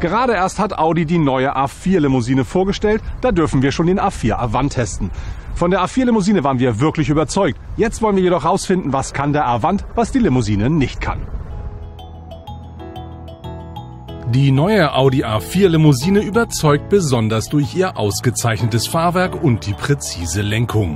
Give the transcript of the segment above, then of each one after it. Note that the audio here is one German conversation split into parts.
Gerade erst hat Audi die neue A4 Limousine vorgestellt, da dürfen wir schon den A4 Avant testen. Von der A4 Limousine waren wir wirklich überzeugt. Jetzt wollen wir jedoch rausfinden, was kann der Avant, was die Limousine nicht kann. Die neue Audi A4 Limousine überzeugt besonders durch ihr ausgezeichnetes Fahrwerk und die präzise Lenkung.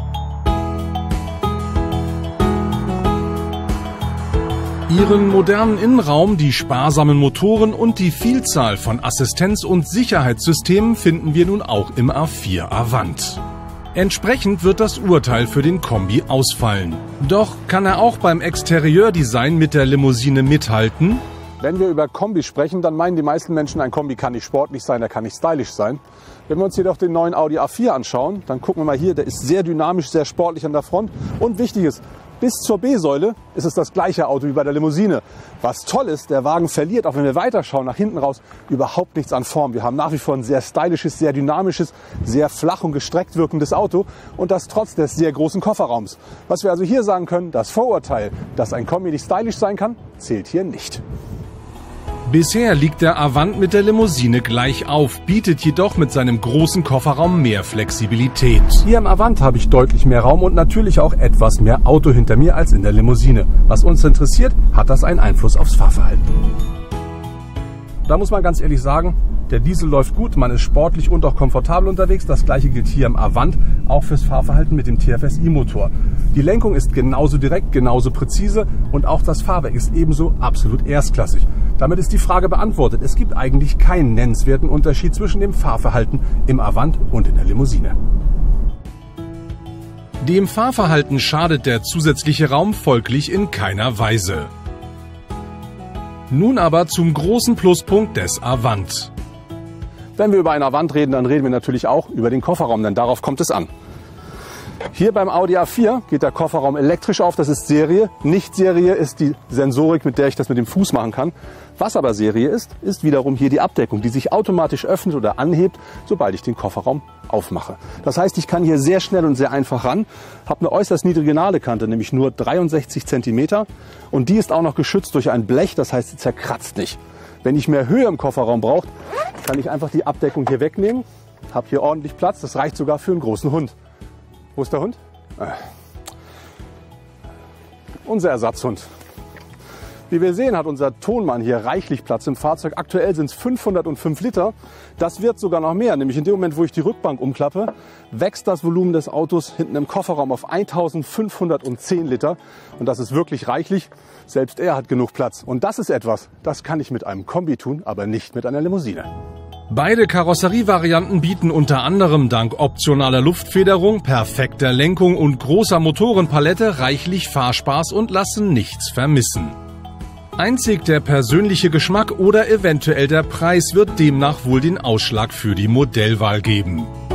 Ihren modernen Innenraum, die sparsamen Motoren und die Vielzahl von Assistenz- und Sicherheitssystemen finden wir nun auch im A4 Avant. Entsprechend wird das Urteil für den Kombi ausfallen. Doch kann er auch beim Exterieurdesign mit der Limousine mithalten? Wenn wir über Kombi sprechen, dann meinen die meisten Menschen, ein Kombi kann nicht sportlich sein, er kann nicht stylisch sein. Wenn wir uns jedoch den neuen Audi A4 anschauen, dann gucken wir mal hier, der ist sehr dynamisch, sehr sportlich an der Front. Und wichtig ist, bis zur B-Säule ist es das gleiche Auto wie bei der Limousine. Was toll ist, der Wagen verliert, auch wenn wir weiterschauen, nach hinten raus, überhaupt nichts an Form. Wir haben nach wie vor ein sehr stylisches, sehr dynamisches, sehr flach und gestreckt wirkendes Auto und das trotz des sehr großen Kofferraums. Was wir also hier sagen können, das Vorurteil, dass ein Kombi nicht stylisch sein kann, zählt hier nicht. Bisher liegt der Avant mit der Limousine gleich auf, bietet jedoch mit seinem großen Kofferraum mehr Flexibilität. Hier im Avant habe ich deutlich mehr Raum und natürlich auch etwas mehr Auto hinter mir als in der Limousine. Was uns interessiert, hat das einen Einfluss aufs Fahrverhalten. Da muss man ganz ehrlich sagen, der Diesel läuft gut, man ist sportlich und auch komfortabel unterwegs. Das gleiche gilt hier im Avant, auch fürs Fahrverhalten mit dem TFSI-Motor. Die Lenkung ist genauso direkt, genauso präzise und auch das Fahrwerk ist ebenso absolut erstklassig. Damit ist die Frage beantwortet. Es gibt eigentlich keinen nennenswerten Unterschied zwischen dem Fahrverhalten im Avant und in der Limousine. Dem Fahrverhalten schadet der zusätzliche Raum folglich in keiner Weise. Nun aber zum großen Pluspunkt des Avant. Wenn wir über einen Avant reden, dann reden wir natürlich auch über den Kofferraum, denn darauf kommt es an. Hier beim Audi A4 geht der Kofferraum elektrisch auf, das ist Serie. Nicht Serie ist die Sensorik, mit der ich das mit dem Fuß machen kann. Was aber Serie ist, ist wiederum hier die Abdeckung, die sich automatisch öffnet oder anhebt, sobald ich den Kofferraum aufmache. Das heißt, ich kann hier sehr schnell und sehr einfach ran, habe eine äußerst niedrige Nadelkante, nämlich nur 63 cm und die ist auch noch geschützt durch ein Blech, das heißt, sie zerkratzt nicht. Wenn ich mehr Höhe im Kofferraum brauche, kann ich einfach die Abdeckung hier wegnehmen, habe hier ordentlich Platz, das reicht sogar für einen großen Hund. Wo ist der Hund? Unser Ersatzhund. Wie wir sehen, hat unser Tonmann hier reichlich Platz im Fahrzeug. Aktuell sind es 505 Liter. Das wird sogar noch mehr, nämlich in dem Moment, wo ich die Rückbank umklappe, wächst das Volumen des Autos hinten im Kofferraum auf 1510 Liter. Und das ist wirklich reichlich. Selbst er hat genug Platz. Und das ist etwas, das kann ich mit einem Kombi tun, aber nicht mit einer Limousine. Beide Karosserievarianten bieten unter anderem dank optionaler Luftfederung, perfekter Lenkung und großer Motorenpalette reichlich Fahrspaß und lassen nichts vermissen. Einzig der persönliche Geschmack oder eventuell der Preis wird demnach wohl den Ausschlag für die Modellwahl geben.